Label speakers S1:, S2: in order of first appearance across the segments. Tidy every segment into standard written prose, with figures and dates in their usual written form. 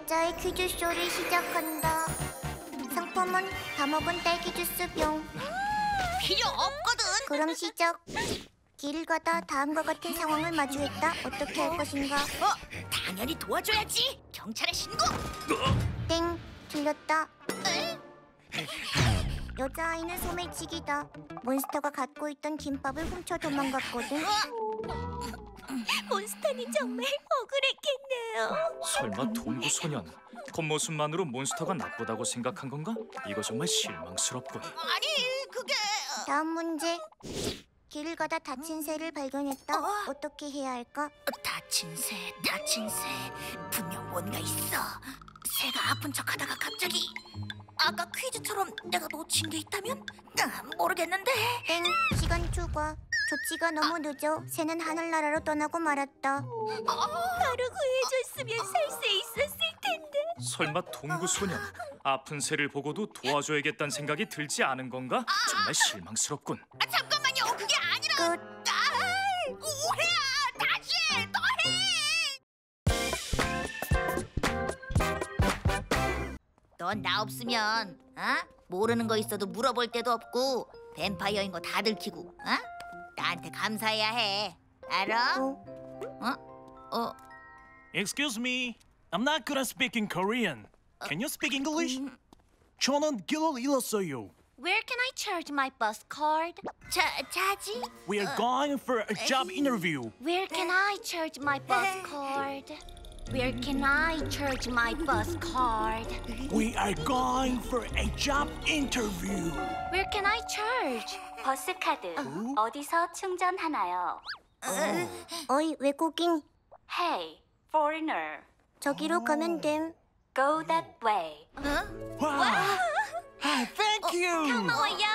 S1: 각자의 퀴즈쇼를 시작한다. 상품은 다 먹은 딸기 주스 병.
S2: 필요 없거든.
S1: 그럼 시작. 길을 가다 다음과 같은 상황을 마주했다. 어떻게 할 것인가?
S2: 당연히 도와줘야지. 경찰에 신고.
S1: 땡, 틀렸다. 여자아이는 소매치기다. 몬스터가 갖고 있던 김밥을 훔쳐 도망갔거든.
S2: 몬스터는 정말 억울했겠네요.
S3: 설마 동구 소년 겉모습만으로 몬스터가 나쁘다고 생각한 건가? 이거 정말 실망스럽군.
S2: 아니, 그게...
S1: 다음 문제. 길을 가다 다친 새를 발견했다. 어떻게 해야 할까?
S2: 다친 새. 분명 뭔가 있어. 새가 아픈 척하다가 갑자기... 아까 퀴즈처럼 내가 놓친 게 있다면? 모르겠는데.
S1: 땡, 시간 초과. 조치가 너무 늦어 새는 하늘나라로 떠나고 말았다.
S2: 바로 구해줬으면 살 수 있었을 텐데.
S3: 설마 동구 소년 아픈 새를 보고도 도와줘야겠다는 생각이 들지 않은 건가? 정말 실망스럽군.
S2: 잠깐만요. 그게 아니라...
S1: 끝.
S2: 오해야. 다시 해. 또 해. 넌 나 없으면 모르는 거 있어도 물어볼 데도 없고 뱀파이어인 거 다 들키고 나한테 감사해야 해. 알아?
S4: Excuse me, I'm not good at speaking Korean. Can you speak English? 저는 길을 잃었어요.
S2: Where can I charge my bus card? 자지?
S4: We are going for a job interview.
S2: Where can I charge my bus card? Where can I charge my bus card?
S4: We are going for a job interview.
S2: Where can I charge?
S5: 버스 카드 어디서 충전하나요?
S1: 어이, 외국인.
S5: Hey, foreigner,
S1: 저기로 가면 됨.
S5: go that way.
S4: Wow. Hi, thank you.
S2: 고마워요.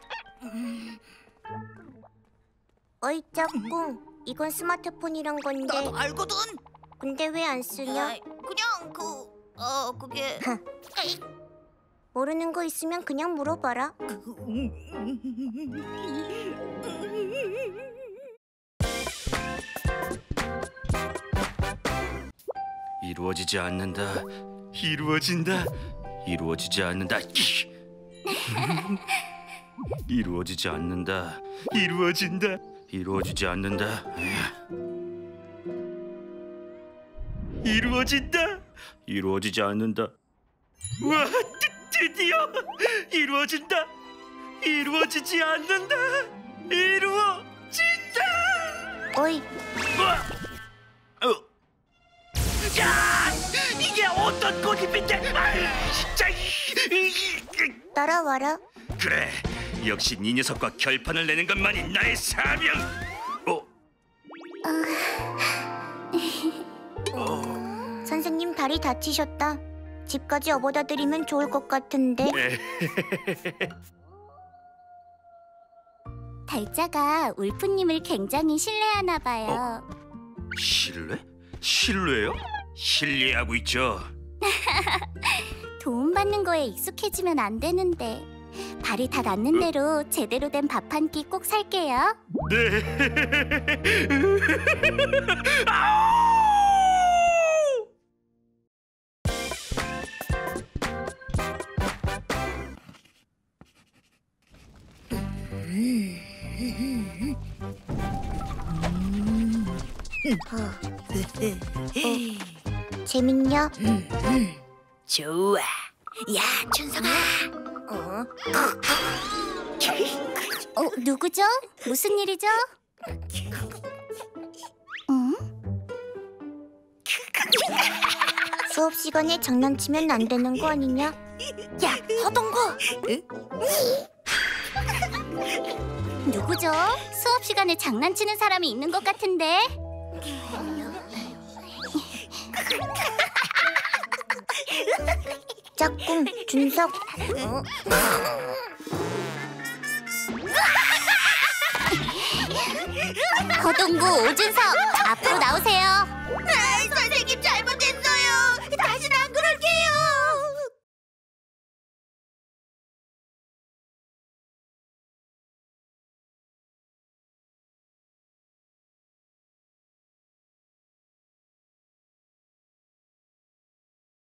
S1: 어이, 짝꿍. 이건 스마트폰이란 건데.
S2: 나도 알거든.
S1: 근데 왜 안 쓰냐?
S2: 그냥 그게...
S1: 모르는 거 있으면 그냥 물어봐라.
S6: 이루어지지 않는다. 이루어진다. 이루어지지 않는다. 이루어지지 않는다. 이루어진다. 이루어지지 않는다. 이루어진다. 이루어지지 않는다. 와, 드디어 이루어진다. 이루어지지 않는다. 이루어진다.
S1: 어이,
S6: 야, 이게 어떤 고집인데? 진짜.
S1: 따라와라.
S6: 그래, 역시 네 녀석과 결판을 내는 것만이 나의 사명.
S1: 선생님 다리 다치셨다. 집까지 업어다 드리면 좋을 것 같은데.
S5: 달짜가 울프님을 굉장히 신뢰하나 봐요.
S6: 신뢰? 신뢰요? 신뢰하고 있죠.
S5: 도움받는 거에 익숙해지면 안 되는데. 발이 다 낫는 대로 제대로 된 밥 한 끼 꼭 살게요.
S6: 네.
S1: 재밌냐?
S2: 좋아. 야, 준성아.
S5: 누구죠? 무슨 일이죠?
S1: 수업 시간에 장난치면 안 되는 거 아니냐?
S2: 야, 허동구.
S5: 누구죠? 수업 시간에 장난치는 사람이 있는 것 같은데.
S1: 짝꿍, 준석.
S5: 거동구, 오준석, 앞으로 나오세요.